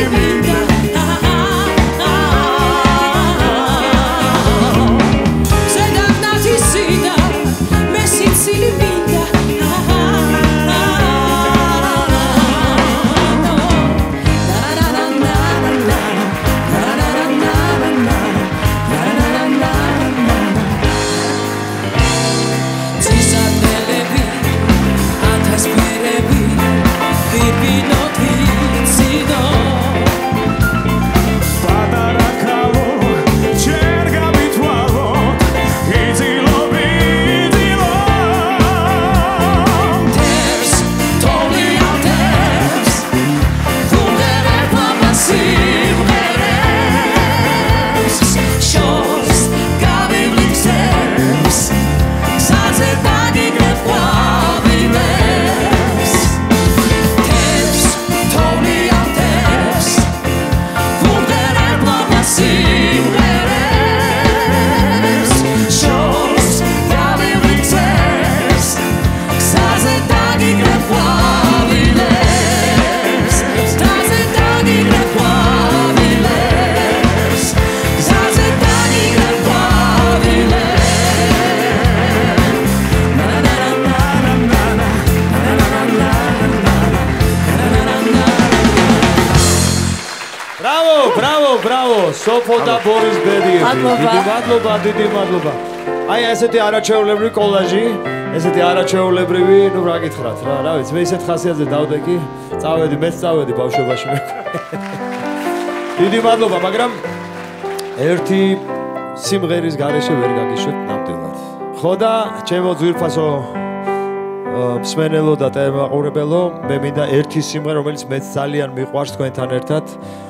სოფო და ბორის ბედიები. დიდი მადლობა. აი ესეთი არაჩვეულებრივი კოლაჟი, ესეთი არაჩვეულებრივი, ნუ რა გითხრათ რა, რა ვიცი, მე ისეთ ხასიათზე დავდექი, წავედი, მეც წავედი ბავშვობაში მე. დიდი მადლობა, მაგრამ ერთი სიმღერის გარეშე ვერ გაგიშვით ნამდვილად. ხო და ჩემო ძვირფასო მსმენელო და ტელემაყურებელო, მე მინდა ერთი სიმღერა, რომელიც მეც ძალიან მიყვარს თქვენთან ერთად.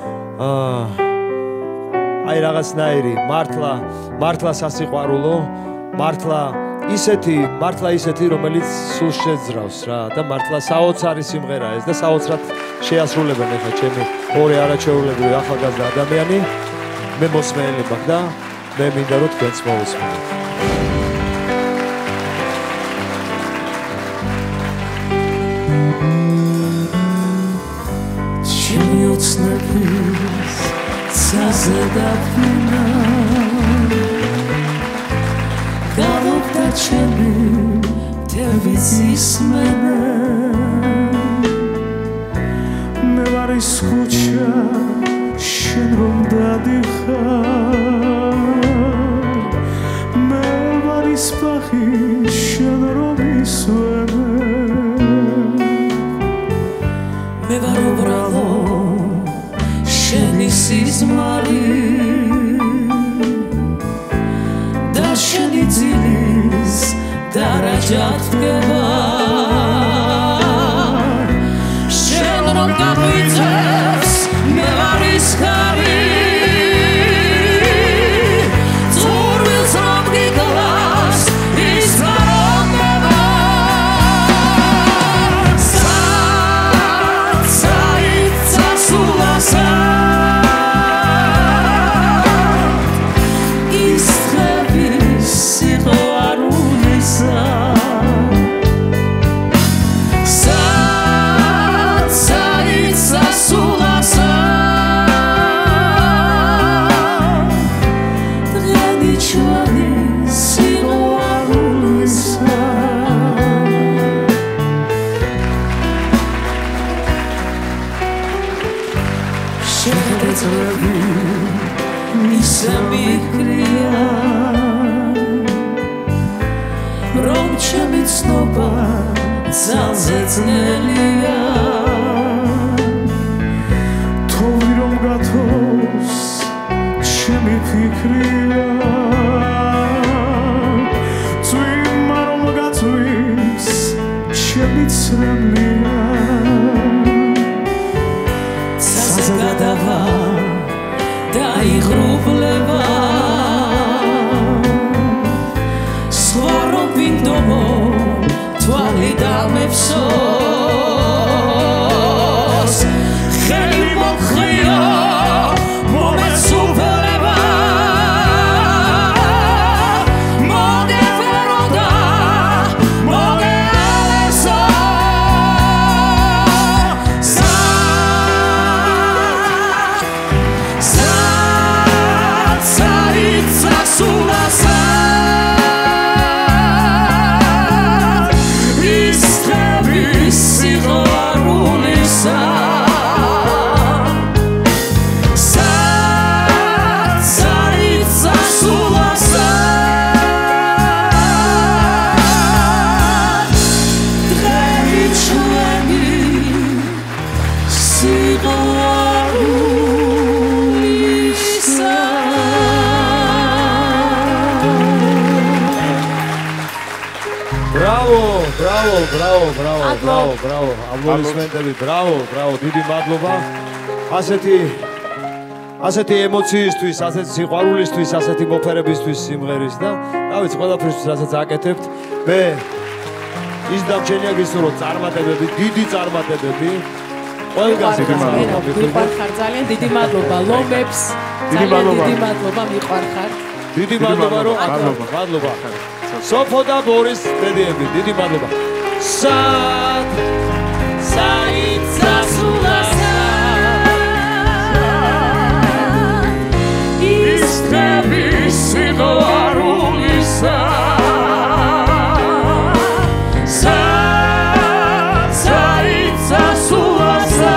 აი რაღაცნაირი მართლა სასიყვარულო, მართლა ისეთი, რომელიც სულ შეძრავს რა და მართლა საოცარი სიმღერაა ეს და საოცრად შეასრულებენ ახლა ჩემი ორი არაჩვეულებრივი ახალგაზრდა ადამიანი. მე მოსმენელი ვარ და მე მინდა რომ თქვენც მოვუსმენთ. Ოცნების საზედაფნა გავობდა ჩემი თერვის ისმენა მე ვარ ის ქუჩა შენ რომ დადიხარ მე ვარ ის ბაღი შენ რომ ისვენე მე ვარ უბრალო შენი სიზმარი და შენი ძილის დარაჯად დგება შენ რომ გაგვიწევს მე ვარ ის ხარი ზურვილს რომ გიგლავს ის გარომება საიცა სულასა ზალზეწნელია თოვი რომ გათოს ჩემი ფიქრია წვიმა რომ გაწვის ჩემი ცრემლია ცაზე გადავა და იღრუბლება სხვა რომ ვინდომო твали დამებსოს ხელი მოხია მომეცუბრება მოგეფეროდა მოგეალესო ბრავო. აპლოდისმენტები, ბრავო, დიდი მადლობა. ასეთი ემოციისთვის, ასეთი სიყვარულისთვის, ასეთი მოფერებისთვის სიმღერის და რა ვიცი, ყველაფერთვის რასაც აკეთებთ. მე ის დამჩენია გისურვოთ წარმატებები, დიდი წარმატებები. ყველგან მიყვარხარ ძალიან დიდი მადლობა ლომებს. დიდი მადლობა მიყვარხარ. დიდი მადლობა რომ მადლობა. სოფო და ბორის ბედიები, დიდი მადლობა. საიცა სულასა ისტრები სიყვარულისა საიცა სულასა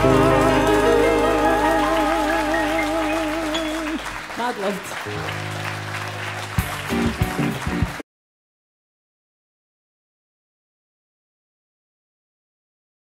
Madlov.